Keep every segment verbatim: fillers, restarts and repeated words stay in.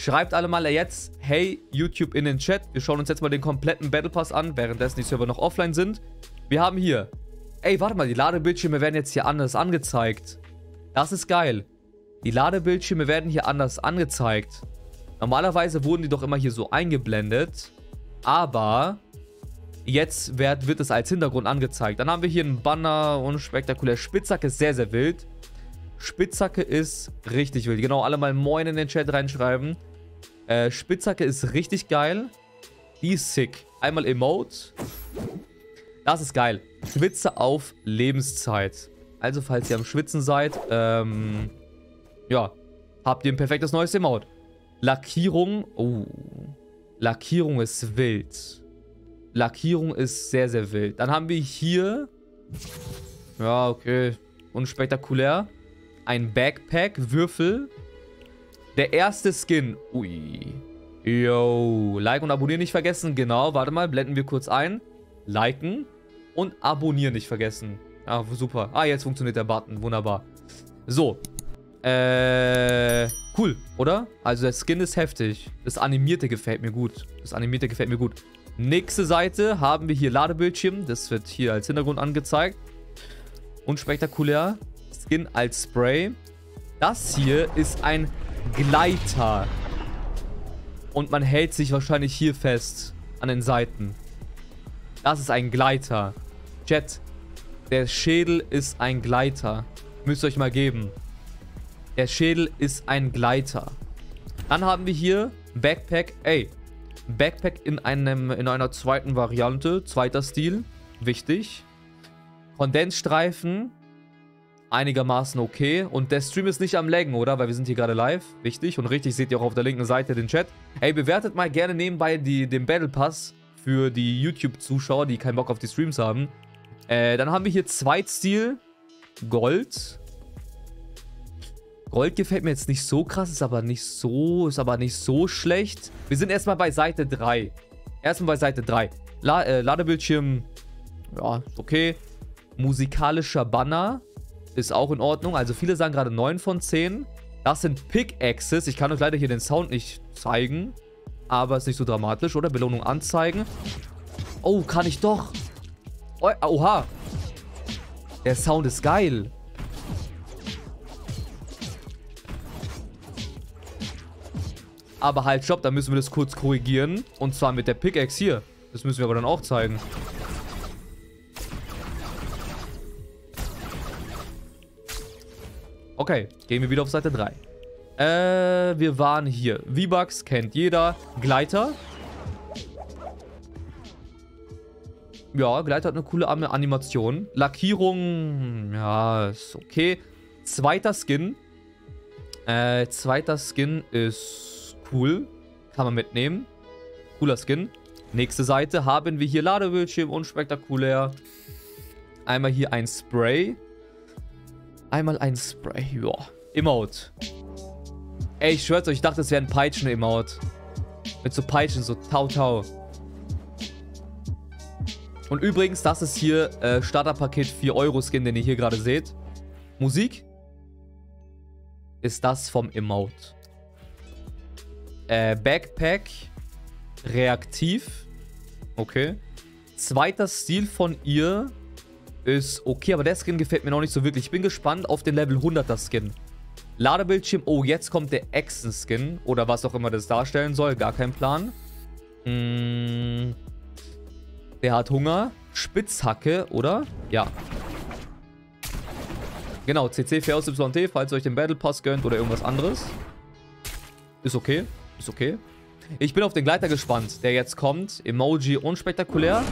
Schreibt alle mal jetzt, hey, YouTube in den Chat. Wir schauen uns jetzt mal den kompletten Battle Pass an, währenddessen die Server noch offline sind. Wir haben hier, ey, warte mal, die Ladebildschirme werden jetzt hier anders angezeigt. Das ist geil. Die Ladebildschirme werden hier anders angezeigt. Normalerweise wurden die doch immer hier so eingeblendet. Aber jetzt wird, wird es als Hintergrund angezeigt. Dann haben wir hier einen Banner und spektakulär. Spitzhacke ist sehr, sehr wild. Spitzhacke ist richtig wild. Genau, alle mal Moin in den Chat reinschreiben. Äh, Spitzhacke ist richtig geil. Die ist sick. Einmal Emote. Das ist geil. Schwitze auf Lebenszeit. Also, falls ihr am Schwitzen seid, ähm, ja, habt ihr ein perfektes neues Emote. Lackierung. Oh. Lackierung ist wild. Lackierung ist sehr, sehr wild. Dann haben wir hier, ja, okay, unspektakulär, ein Backpack, Würfel. Der erste Skin. Ui. Yo. Like und abonnieren nicht vergessen. Genau, warte mal, blenden wir kurz ein. Liken und abonnieren nicht vergessen. Ah, super. Ah, jetzt funktioniert der Button. Wunderbar. So. Äh, cool, oder? Also der Skin ist heftig. Das Animierte gefällt mir gut. Das Animierte gefällt mir gut. Nächste Seite haben wir hier Ladebildschirm. Das wird hier als Hintergrund angezeigt. Unspektakulär. Skin als Spray. Das hier ist ein Gleiter. Und man hält sich wahrscheinlich hier fest. An den Seiten. Das ist ein Gleiter. Chat. Der Schädel ist ein Gleiter. Müsst ihr euch mal geben. Der Schädel ist ein Gleiter. Dann haben wir hier Backpack. Ey. Backpack in, einem, in einer zweiten Variante. Zweiter Stil. Wichtig. Kondensstreifen. Einigermaßen okay. Und der Stream ist nicht am Laggen, oder? Weil wir sind hier gerade live. Wichtig. Und richtig seht ihr auch auf der linken Seite den Chat. Ey, bewertet mal gerne nebenbei die, den Battle Pass für die YouTube-Zuschauer, die keinen Bock auf die Streams haben. Äh, dann haben wir hier Zweitstil. Gold. Gold gefällt mir jetzt nicht so krass, ist aber nicht so, ist aber nicht so schlecht. Wir sind erstmal bei Seite drei. Erstmal bei Seite drei. La äh, Ladebildschirm, ja, ist okay. Musikalischer Banner ist auch in Ordnung. Also viele sagen gerade neun von zehn. Das sind Pickaxes. Ich kann euch leider hier den Sound nicht zeigen. Aber ist nicht so dramatisch, oder? Belohnung anzeigen. Oh, kann ich doch. Oh, oha. Der Sound ist geil. Aber halt, stopp, da müssen wir das kurz korrigieren. Und zwar mit der Pickaxe hier. Das müssen wir aber dann auch zeigen. Okay, gehen wir wieder auf Seite drei. Äh, wir waren hier. V-Bucks kennt jeder. Gleiter. Ja, Gleiter hat eine coole Animation. Lackierung, ja, ist okay. Zweiter Skin. Äh, zweiter Skin ist cool. Kann man mitnehmen. Cooler Skin. Nächste Seite haben wir hier Ladebildschirm, unspektakulär. Einmal hier ein Spray. Einmal ein Spray, ja. Emote. Ey, ich schwör's euch, ich dachte, es wäre ein Peitschen-Emote. Mit so Peitschen, so Tau-Tau. Und übrigens, das ist hier äh, Starterpaket vier Euro Skin, den ihr hier gerade seht. Musik ist das vom Emote. Äh, Backpack. Reaktiv. Okay. Zweiter Stil von ihr ist okay, aber der Skin gefällt mir noch nicht so wirklich. Ich bin gespannt auf den Level hunderter Skin. Ladebildschirm. Oh, jetzt kommt der Echsen-Skin. Oder was auch immer das darstellen soll. Gar kein Plan. Hm. Der hat Hunger. Spitzhacke, oder? Ja. Genau, C C vier aus Y T, falls ihr euch den Battle Pass gönnt oder irgendwas anderes. Ist okay. Ist okay. Ich bin auf den Gleiter gespannt, der jetzt kommt. Emoji unspektakulär.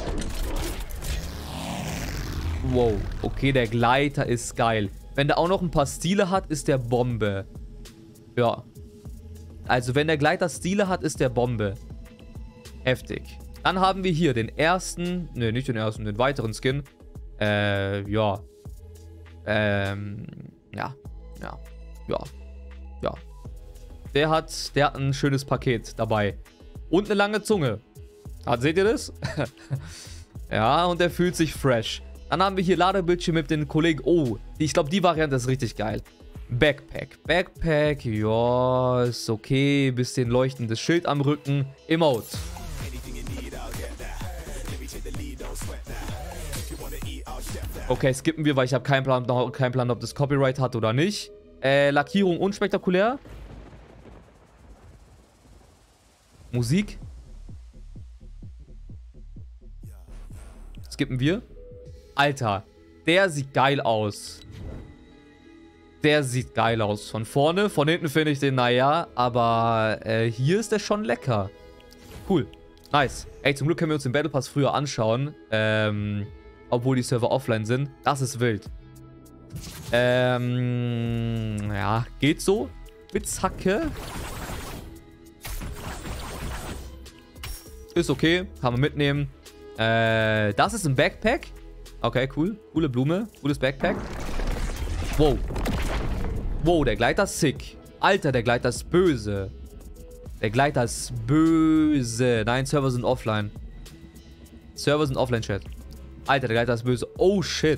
Wow. Okay, der Gleiter ist geil. Wenn der auch noch ein paar Stile hat, ist der Bombe. Ja. Also, wenn der Gleiter Stile hat, ist der Bombe. Heftig. Dann haben wir hier den ersten, ne, nicht den ersten, den weiteren Skin. Äh, ja. Ähm, ja. Ja. Ja. Ja. Der hat, der hat ein schönes Paket dabei. Und eine lange Zunge. Ah, seht ihr das? Ja, und der fühlt sich fresh. Dann haben wir hier Ladebildschirm mit den Kollegen. Oh, ich glaube, die Variante ist richtig geil. Backpack. Backpack, ja, ist okay. Bisschen leuchtendes Schild am Rücken. Emote. Okay, skippen wir, weil ich habe keinen Plan, keinen Plan, ob das Copyright hat oder nicht. Äh, Lackierung unspektakulär. Musik. Skippen wir. Alter, der sieht geil aus. Der sieht geil aus. Von vorne, von hinten finde ich den, naja, aber äh, hier ist der schon lecker. Cool. Nice. Ey, zum Glück können wir uns den Battle Pass früher anschauen. Ähm... Obwohl die Server offline sind. Das ist wild. Ähm, ja, geht so. Spitzhacke. Ist okay. Kann man mitnehmen. Äh, das ist ein Backpack. Okay, cool. Coole Blume. Cooles Backpack. Wow. Wow, der Gleiter ist sick. Alter, der Gleiter ist böse. Der Gleiter ist böse. Nein, Server sind offline. Server sind offline, Chat. Alter, der Gleiter ist böse. Oh, shit.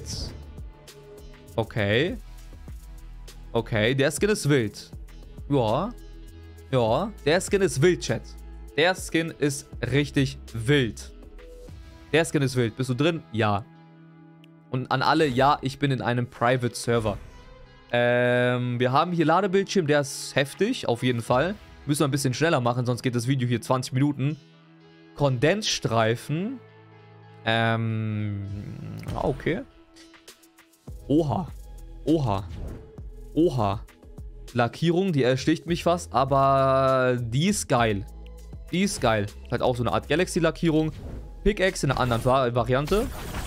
Okay. Okay, der Skin ist wild. Ja. Ja, der Skin ist wild, Chat. Der Skin ist richtig wild. Der Skin ist wild. Bist du drin? Ja. Und an alle, ja, ich bin in einem Private Server. Ähm, wir haben hier Ladebildschirm, der ist heftig, auf jeden Fall. Müssen wir ein bisschen schneller machen, sonst geht das Video hier zwanzig Minuten. Kondensstreifen. Ähm, okay. Oha. Oha. Oha. Lackierung, die ersticht mich fast, aber die ist geil. Die ist geil. Halt auch so eine Art Galaxy-Lackierung. Pickaxe in einer anderen Va- Variante.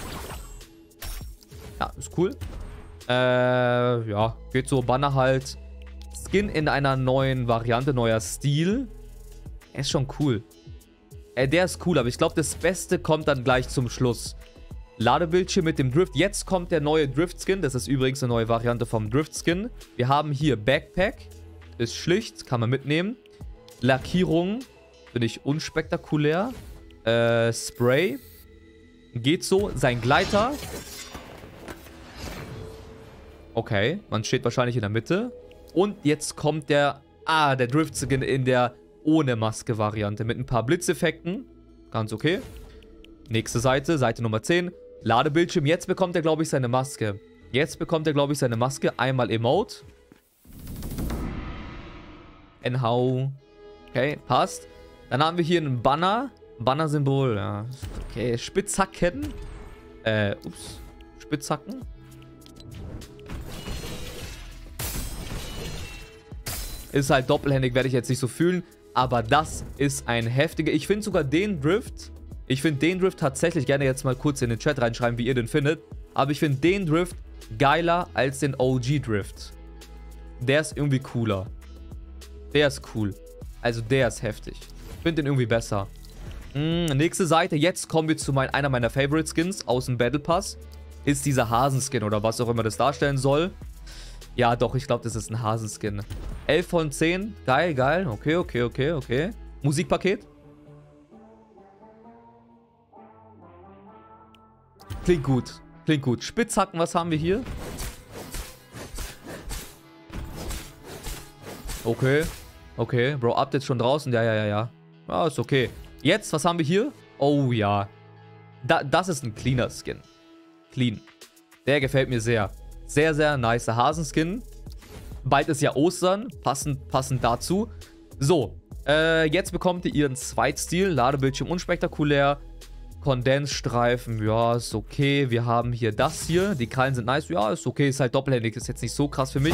Ja, ist cool. Äh, ja, geht so. Banner halt. Skin in einer neuen Variante, neuer Stil. Er ist schon cool. Äh, der ist cool, aber ich glaube, das Beste kommt dann gleich zum Schluss. Ladebildschirm mit dem Drift. Jetzt kommt der neue Drift-Skin. Das ist übrigens eine neue Variante vom Drift-Skin. Wir haben hier Backpack. Ist schlicht, kann man mitnehmen. Lackierung. Finde ich unspektakulär. Äh, Spray. Geht so. Sein Gleiter. Okay, man steht wahrscheinlich in der Mitte. Und jetzt kommt der... Ah, der Drift-Skin in der ohne Maske-Variante. Mit ein paar Blitzeffekten. Ganz okay. Nächste Seite, Seite Nummer zehn. Ladebildschirm. Jetzt bekommt er, glaube ich, seine Maske. Jetzt bekommt er, glaube ich, seine Maske. Einmal Emote. Enhau. Okay, passt. Dann haben wir hier einen Banner. Banner-Symbol, ja. Okay, Spitzhacken. Äh, ups. Spitzhacken. Ist halt doppelhändig, werde ich jetzt nicht so fühlen. Aber das ist ein heftiger... Ich finde sogar den Drift... Ich finde den Drift tatsächlich... Gerne jetzt mal kurz in den Chat reinschreiben, wie ihr den findet. Aber ich finde den Drift geiler als den O G-Drift. Der ist irgendwie cooler. Der ist cool. Also der ist heftig. Ich finde den irgendwie besser. Mm, nächste Seite. Jetzt kommen wir zu mein, einer meiner Favorite Skins aus dem Battle Pass. Ist dieser Hasenskin oder was auch immer das darstellen soll. Ja, doch, ich glaube, das ist ein Hasenskin. elf von zehn. Geil, geil. Okay, okay, okay, okay. Musikpaket. Klingt gut. Klingt gut. Spitzhacken, was haben wir hier? Okay. Okay. Bro, Update schon draußen. Ja, ja, ja, ja. Ja, ist okay. Jetzt, was haben wir hier? Oh, ja. Da, das ist ein cleaner Skin. Clean. Der gefällt mir sehr. Sehr, sehr nice Hasenskin. Bald ist ja Ostern. Passend, passend dazu. So. Äh, jetzt bekommt ihr ihren Zweitstil. Ladebildschirm unspektakulär. Kondensstreifen. Ja, ist okay. Wir haben hier das hier. Die Krallen sind nice. Ja, ist okay. Ist halt doppelhändig. Ist jetzt nicht so krass für mich.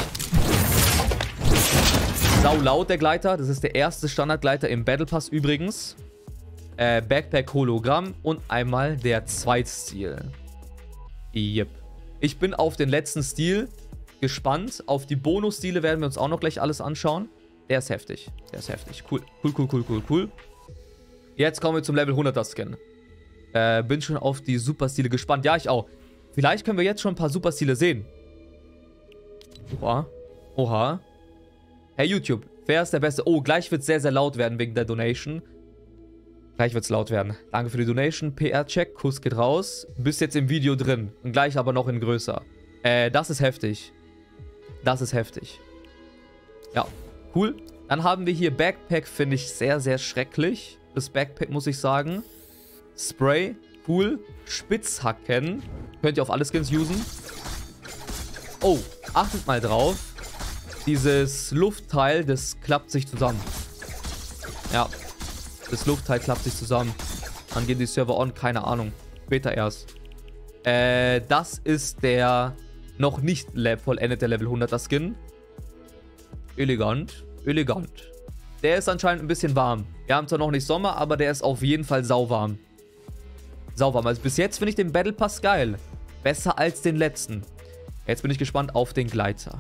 Sau laut der Gleiter. Das ist der erste Standardgleiter im Battle Pass übrigens. Äh, Backpack Hologramm. Und einmal der Zweitstil. Yep. Ich bin auf den letzten Stil gespannt. Auf die Bonus-Stile werden wir uns auch noch gleich alles anschauen. Der ist heftig. Der ist heftig. Cool. Cool, cool, cool, cool, cool. Jetzt kommen wir zum Level hunderter Skin. Äh, bin schon auf die Super-Stile gespannt. Ja, ich auch. Vielleicht können wir jetzt schon ein paar Super-Stile sehen. Oha. Oha. Hey, YouTube. Wer ist der Beste? Oh, gleich wird es sehr, sehr laut werden wegen der Donation. Gleich wird es laut werden. Danke für die Donation. P R-Check. Kuss geht raus. Bist jetzt im Video drin. Und gleich aber noch in größer. Äh, das ist heftig. Das ist heftig. Ja, cool. Dann haben wir hier Backpack, finde ich sehr, sehr schrecklich. Das Backpack, muss ich sagen. Spray, cool. Spitzhacken. Könnt ihr auf alle Skins usen. Oh, achtet mal drauf. Dieses Luftteil, das klappt sich zusammen. Ja, das Luftteil klappt sich zusammen. Dann gehen die Server on, keine Ahnung. Später erst. Äh, das ist der noch nicht vollendete Level hunderter Skin. Elegant, elegant. Der ist anscheinend ein bisschen warm. Wir haben zwar noch nicht Sommer, aber der ist auf jeden Fall sauwarm. Sauwarm. Also bis jetzt finde ich den Battle Pass geil. Besser als den letzten. Jetzt bin ich gespannt auf den Gleiter.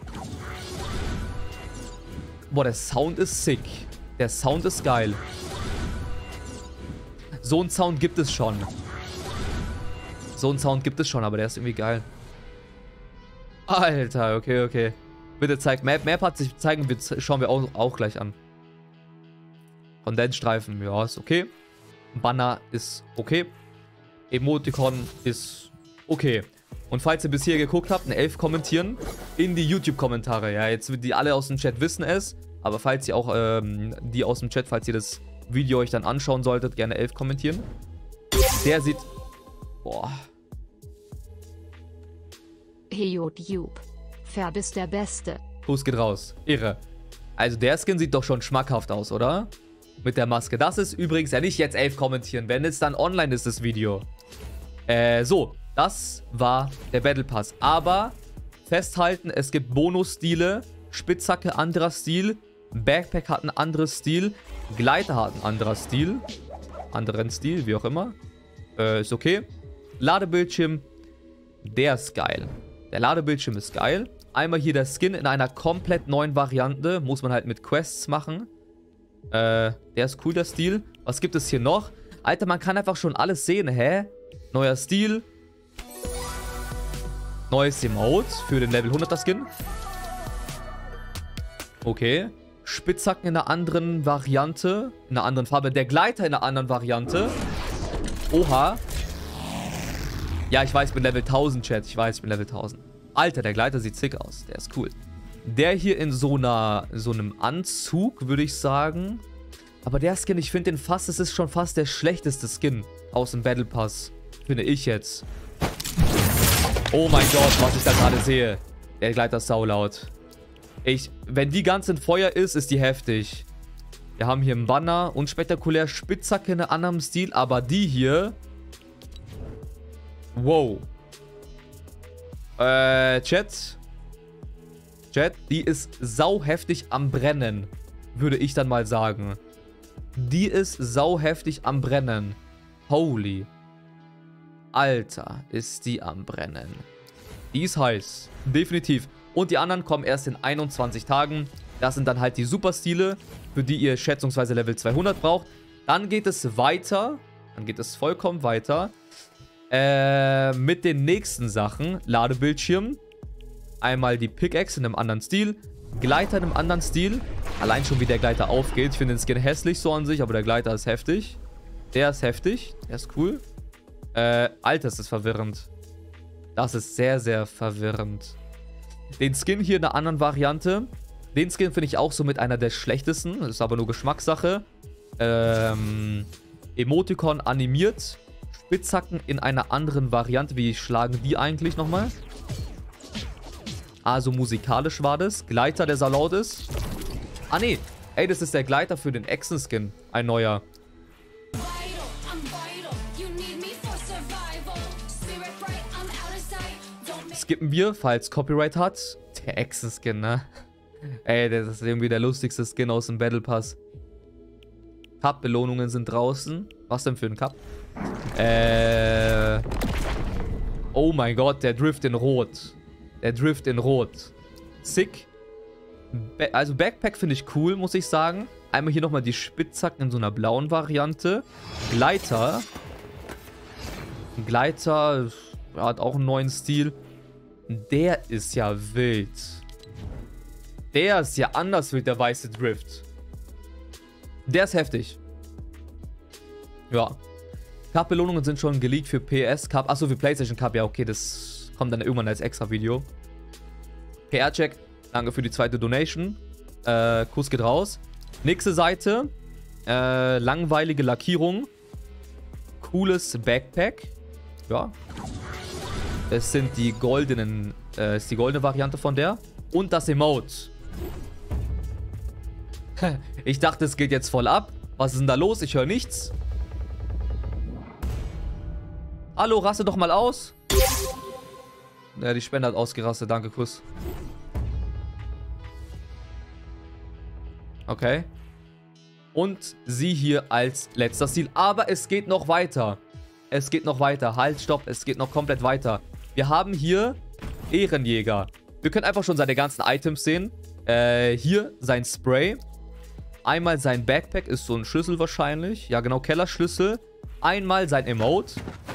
Boah, der Sound ist sick. Der Sound ist geil. So einen Sound gibt es schon. So einen Sound gibt es schon, aber der ist irgendwie geil. Alter, okay, okay. Bitte zeigt Map. Map hat sich zeigen, wir schauen wir auch, auch gleich an. Kondensstreifen, ja, ist okay. Banner ist okay. Emoticon ist okay. Und falls ihr bis hier geguckt habt, eine elf kommentieren in die YouTube-Kommentare. Ja, jetzt die alle aus dem Chat wissen es. Aber falls ihr auch ähm, die aus dem Chat, falls ihr das Video euch dann anschauen solltet, gerne elf kommentieren. Der sieht... Boah. Hey YouTube. Ferb ist der Beste. Fuß geht raus. Irre. Also der Skin sieht doch schon schmackhaft aus, oder? Mit der Maske. Das ist übrigens ja nicht jetzt elf kommentieren, wenn es dann online ist, das Video. Äh, so. Das war der Battle Pass. Aber festhalten, es gibt Bonus-Stile. Spitzhacke, anderer Stil. Backpack hat ein anderes Stil. Gleiter hat ein anderer Stil. Anderen Stil, wie auch immer. Äh, ist okay. Ladebildschirm. Der ist geil. Der Ladebildschirm ist geil. Einmal hier der Skin in einer komplett neuen Variante. Muss man halt mit Quests machen. Äh, der ist cool, der Stil. Was gibt es hier noch? Alter, man kann einfach schon alles sehen, hä? Neuer Stil. Neues Emote für den Level hunderter Skin. Okay. Spitzhacken in einer anderen Variante. In einer anderen Farbe. Der Gleiter in einer anderen Variante. Oha. Ja, ich weiß, ich bin Level tausend, Chat. Ich weiß, ich bin Level tausend. Alter, der Gleiter sieht sick aus. Der ist cool. Der hier in so einer, so einem Anzug, würde ich sagen. Aber der Skin, ich finde den fast, es ist schon fast der schlechteste Skin aus dem Battle Pass. Finde ich jetzt. Oh mein Gott, was ich da gerade sehe. Der Gleiter ist saulaut. Ich, wenn die ganz in Feuer ist, ist die heftig. Wir haben hier einen Banner. Unspektakulär, Spitzhacke in einem anderen Stil. Aber die hier... Wow. Äh, Chat. Chat, die ist sau heftig am Brennen. Würde ich dann mal sagen. Die ist sau heftig am Brennen. Holy. Alter, ist die am Brennen. Die ist heiß. Definitiv. Und die anderen kommen erst in einundzwanzig Tagen. Das sind dann halt die Superstile, für die ihr schätzungsweise Level zweihundert braucht. Dann geht es weiter. Dann geht es vollkommen weiter. Äh, mit den nächsten Sachen. Ladebildschirm. Einmal die Pickaxe in einem anderen Stil. Gleiter in einem anderen Stil. Allein schon wie der Gleiter aufgeht. Ich finde den Skin hässlich so an sich, aber der Gleiter ist heftig. Der ist heftig. Der ist cool. Äh, Alter, ist das verwirrend. Das ist sehr, sehr verwirrend. Den Skin hier in einer anderen Variante. Den Skin finde ich auch so mit einer der schlechtesten. Das ist aber nur Geschmackssache. Ähm, Emoticon animiert. Spitzhacken in einer anderen Variante. Wie schlagen die eigentlich nochmal? Also musikalisch war das. Gleiter, der so laut ist. Ah, nee. Ey, das ist der Gleiter für den Echsen-Skin. Ein neuer. Skippen wir, falls Copyright hat. Der Echsen-Skin, ne? Ey, das ist irgendwie der lustigste Skin aus dem Battle Pass. Cup-Belohnungen sind draußen. Was denn für ein Cup? Äh... Oh mein Gott, der Drift in Rot. Der Drift in Rot. Sick. Ba- also Backpack finde ich cool, muss ich sagen. Einmal hier nochmal die Spitzhacken in so einer blauen Variante. Gleiter. Gleiter hat auch einen neuen Stil. Der ist ja wild. Der ist ja anders wild, der weiße Drift. Der ist heftig. Ja. Cup-Belohnungen sind schon geleakt für P S Cup. Achso, für PlayStation Cup. Ja, okay, das kommt dann irgendwann als extra Video. P R-Check, danke für die zweite Donation. Äh, Kuss geht raus. Nächste Seite. Äh, langweilige Lackierung. Cooles Backpack. Ja. Es sind die goldenen, äh, ist die goldene Variante von der. Und das Emote. Ich dachte, es geht jetzt voll ab. Was ist denn da los? Ich höre nichts. Hallo, raste doch mal aus. Ja, die Spende hat ausgerastet. Danke, Kuss. Okay. Und sie hier als letzter Ziel. Aber es geht noch weiter. Es geht noch weiter. Halt, stopp. Es geht noch komplett weiter. Wir haben hier Ehrenjäger. Wir können einfach schon seine ganzen Items sehen. Äh, hier sein Spray. Einmal sein Backpack. Ist so ein Schlüssel wahrscheinlich. Ja, genau. Kellerschlüssel. Einmal sein Emote.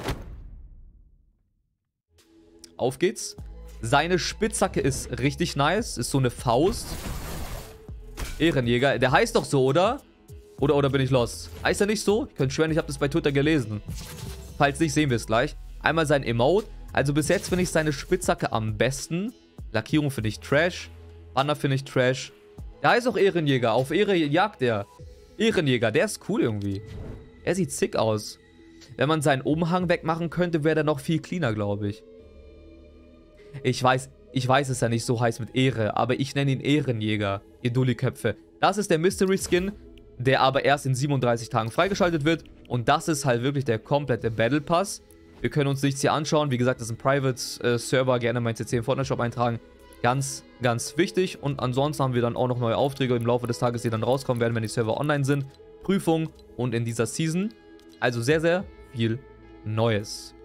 Auf geht's. Seine Spitzhacke ist richtig nice. Ist so eine Faust. Ehrenjäger. Der heißt doch so, oder? Oder, oder bin ich lost? Heißt er nicht so? Ich könnte schwören, ich habe das bei Twitter gelesen. Falls nicht, sehen wir es gleich. Einmal sein Emote. Also bis jetzt finde ich seine Spitzhacke am besten. Lackierung finde ich Trash. Banner finde ich Trash. Der heißt auch Ehrenjäger. Auf Ehre jagt er. Ehrenjäger, der ist cool irgendwie. Er sieht sick aus. Wenn man seinen Umhang wegmachen könnte, wäre der noch viel cleaner, glaube ich. Ich weiß, ich weiß, es ja nicht so heißt mit Ehre, aber ich nenne ihn Ehrenjäger, ihr Dulli-Köpfe. Das ist der Mystery Skin, der aber erst in siebenunddreißig Tagen freigeschaltet wird. Und das ist halt wirklich der komplette Battle Pass. Wir können uns nichts hier anschauen. Wie gesagt, das ist ein Private-Server. Gerne mein C C im Fortnite-Shop eintragen. Ganz, ganz wichtig. Und ansonsten haben wir dann auch noch neue Aufträge im Laufe des Tages, die dann rauskommen werden, wenn die Server online sind. Prüfung und in dieser Season. Also sehr, sehr viel Neues.